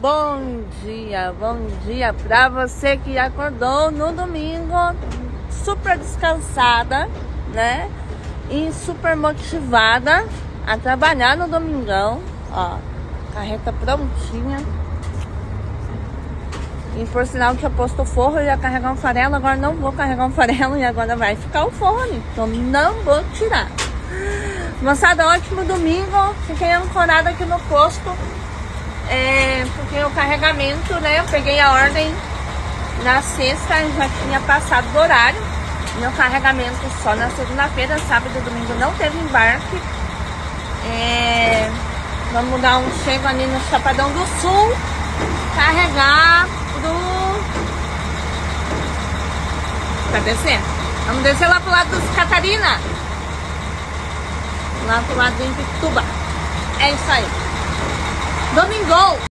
Bom dia pra você que acordou no domingo super descansada, né? E super motivada a trabalhar no domingão. Ó, carreta prontinha. E por sinal que eu posto o forro, eu ia carregar um farelo, agora não vou carregar um farelo e agora vai ficar o forro ali. Então não vou tirar. Moçada, ótimo domingo. Fiquei ancorada aqui no posto. Porque o carregamento, né? Eu peguei a ordem na sexta, já tinha passado do horário. Meu carregamento só na segunda-feira, sábado e domingo não teve embarque. Vamos dar um chego ali no Chapadão do Sul, carregar pra descer. Vamos descer lá pro lado dos Catarina, lá pro lado do Imbituba. É isso aí. Domingão!